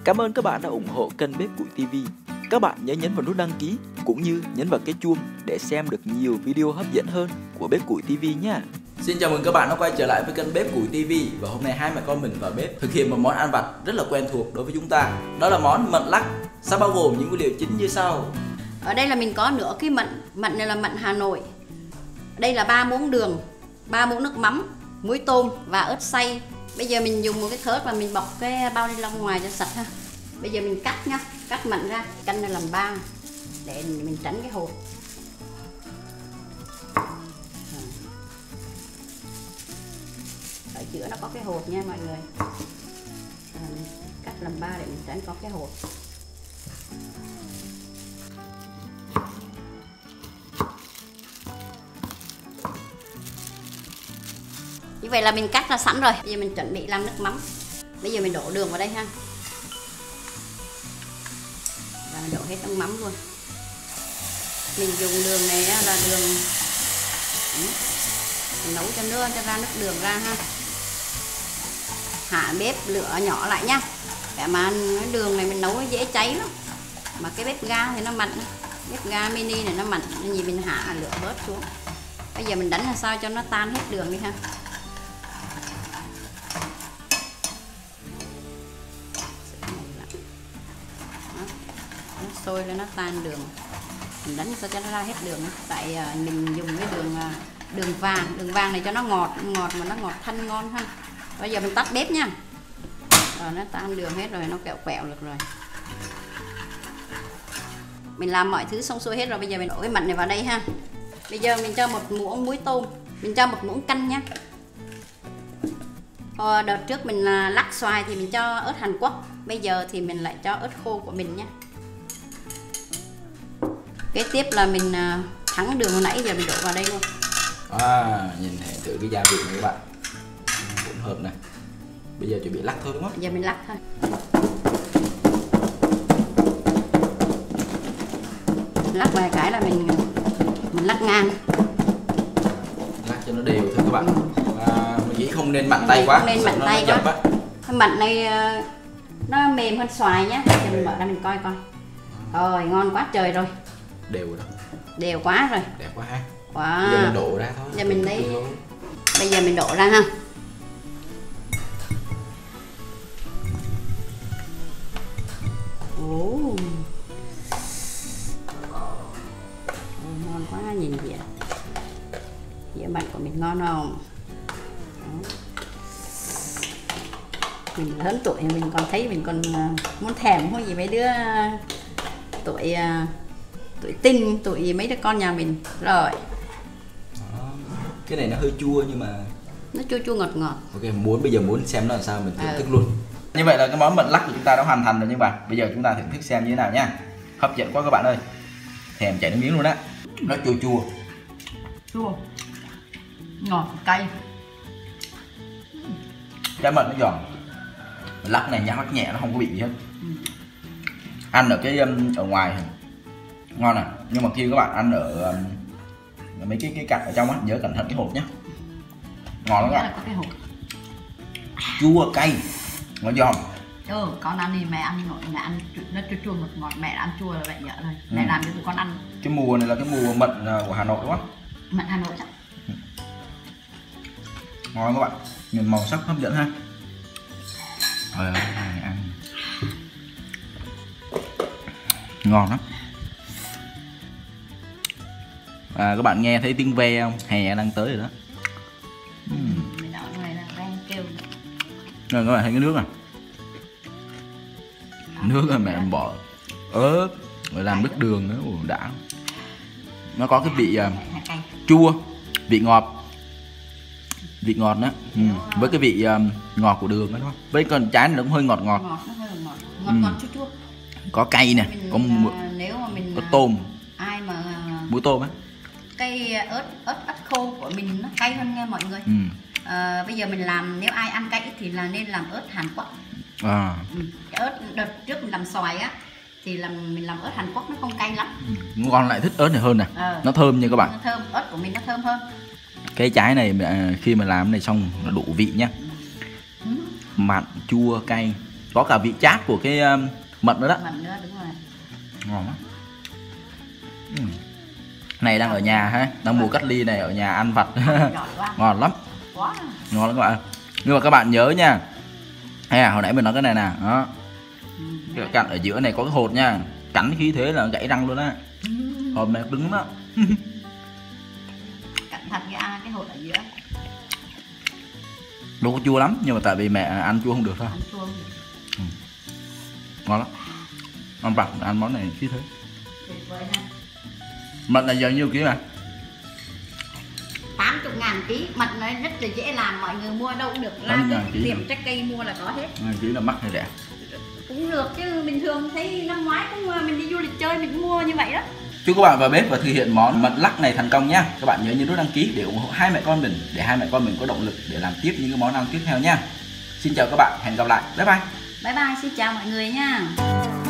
Cảm ơn các bạn đã ủng hộ kênh Bếp Củi TV. Các bạn nhớ nhấn vào nút đăng ký cũng như nhấn vào cái chuông để xem được nhiều video hấp dẫn hơn của Bếp Củi TV nha. Xin chào mừng các bạn đã quay trở lại với kênh Bếp Củi TV. Và hôm nay hai mẹ con mình vào bếp thực hiện một món ăn vặt rất là quen thuộc đối với chúng ta. Đó là món mận lắc. Sẽ bao gồm những nguyên liệu chính như sau. Ở đây là mình có nửa cái mận này là mận Hà Nội. Đây là 3 muỗng đường, 3 muỗng nước mắm, muối tôm và ớt xay. Bây giờ mình dùng một cái thớt và mình bọc cái bao ni lông ngoài cho sạch ha. Bây giờ mình cắt nhá, cắt mận ra, canh ra làm ba để mình tránh cái hột. Ở giữa nó có cái hột nha mọi người. Cắt làm ba để mình tránh có cái hột. Như vậy là mình cắt ra sẵn rồi. Bây giờ mình chuẩn bị làm nước mắm. Bây giờ mình đổ đường vào đây ha. Và đổ hết nước mắm luôn. Mình dùng đường này là đường mình nấu cho nước cho ra nước đường ra ha. Hạ bếp lửa nhỏ lại nhá. Để mà cái đường này mình nấu nó dễ cháy lắm. Mà cái bếp ga thì nó mặn. Bếp ga mini này nó mặn nên gì mình hạ lửa bớt xuống. Bây giờ mình đánh làm sao cho nó tan hết đường đi ha. Nó sôi lên nó tan đường. Mình đánh sao cho nó ra hết đường. Tại mình dùng cái đường vàng này cho nó ngọt mà nó ngọt thanh ngon ha. Bây giờ mình tắt bếp nha. Rồi nó tan đường hết rồi, nó kẹo quẹo được rồi. Mình làm mọi thứ xong xuôi hết rồi, bây giờ mình đổ cái mận này vào đây ha. Bây giờ mình cho một muỗng muối tôm, mình cho một muỗng canh nhá. Đợt trước mình lắc xoài thì mình cho ớt Hàn Quốc, bây giờ thì mình lại cho ớt khô của mình nhé. Kế tiếp là mình thắng đường hồi nãy giờ mình đổ vào đây luôn. Nhìn thử cái gia vị này các bạn, hỗn hợp này. Bây giờ chuẩn bị lắc thôi đúng không? Bây giờ mình lắc thôi. Lắc vài cái là mình lắc ngang. Lắc cho nó đều thôi các bạn. Mình nghĩ không nên mạnh tay quá. Không nên mạnh tay quá. Cái mận này nó mềm hơn xoài nhá. Giờ mình mở ra mình coi coi. Rồi ngon quá trời rồi. Đều rồi đó. Đều quá rồi. Đẹp quá ha. Wow. Bây giờ mình đổ ra thôi. Giờ mình lấy. Bây giờ mình đổ ra ha. Ngon quá, nhìn dĩa mặn của mình ngon không? Đó. Mình lớn tuổi mình còn thấy mình còn muốn thèm không gì mấy đứa tuổi teen, tuổi mấy đứa con nhà mình rồi. Cái này nó hơi chua nhưng mà nó chua ngọt ngọt. Ok, bây giờ muốn xem nó làm sao mình thưởng thức luôn. Như vậy là cái món mận lắc của chúng ta đã hoàn thành rồi nha bạn. Bây giờ chúng ta thưởng thức xem như thế nào nha. Hấp dẫn quá các bạn ơi, thèm chảy nước miếng luôn á. Nó chua ngọt cay. Trái mận nó giòn, lắc này lắc nhẹ, nó không có bị gì hết. Ăn ở cái ở ngoài ngon này, nhưng mà khi các bạn ăn ở mấy cái cạnh ở trong á, nhớ cẩn thận cái hột nhé. Ngon lắm các bạn. Chua cay, nó giòn. Con ăn đi, mẹ ăn đi, mẹ ăn nó chua ngọt, mẹ ăn chua là vậy nhở rồi. Mẹ làm cho tụi con ăn. Cái mùa này là cái mùa mận của Hà Nội đúng không? Mận Hà Nội chắc. Ngon các bạn, nhìn màu sắc hấp dẫn ha. Ăn ngon lắm. Các bạn nghe thấy tiếng ve không? Hè đang tới rồi đó. Rồi các bạn thấy cái nước này, nước là mẹ bỏ ớt rồi làm nước đường nữa. Đã. Nó có cái vị chua, vị ngọt đó. Với cái vị ngọt của đường đó đúng không? Với con trái này nó cũng hơi ngọt. Ngọt chua. Có cay nè, nếu mà mình có tôm, ai mà muối tôm á. Cây ớt khô của mình nó cay hơn nha mọi người. Bây giờ mình làm, nếu ai ăn cay ít thì là nên làm ớt Hàn Quốc. Cái ớt đợt trước mình làm xoài á thì mình làm ớt Hàn Quốc nó không cay lắm. Con lại thích ớt này hơn nè. Nó thơm nha các bạn. Nó thơm, ớt của mình nó thơm hơn. Cái trái này khi mà làm này xong nó đủ vị nhá. Mặn, chua, cay. Có cả vị chát của cái mận nữa đó. Mận nữa, đúng rồi. Ngon lắm. Này đang ở nhà ha, đang mùa cách ly này, ở nhà ăn vặt. Ngon lắm. Quá. Ngon lắm các bạn. Nhưng mà các bạn nhớ nha. Hồi nãy mình nói cái này nè, đó. Cái cạnh ở giữa này có cái hột nha. Cắn khí thế là gãy răng luôn á. Hột này cứng lắm. Cẩn thận cái hột ở giữa. Đâu có chua lắm, nhưng mà tại vì mẹ ăn chua không được thôi. Ăn chua không được. Ngon lắm. Ăn vặt ăn món này khí thế. Tuyệt vời ha. Mận là giờ nhiêu ký mà? 80.000 ký. Mận nó rất là dễ làm, mọi người mua đâu cũng được. Ra cái tiệm trái cây mua là có hết. Ký là mắc hay rẻ? Cũng được chứ, bình thường thấy năm ngoái cũng mình đi du lịch chơi mình cũng mua như vậy đó. Chúc các bạn vào bếp và thực hiện món mận lắc này thành công nha. Các bạn nhớ nhấn nút đăng ký để ủng hộ hai mẹ con mình, để hai mẹ con mình có động lực để làm tiếp những cái món ăn tiếp theo nha. Xin chào các bạn, hẹn gặp lại. Bye bye. Bye bye, xin chào mọi người nha.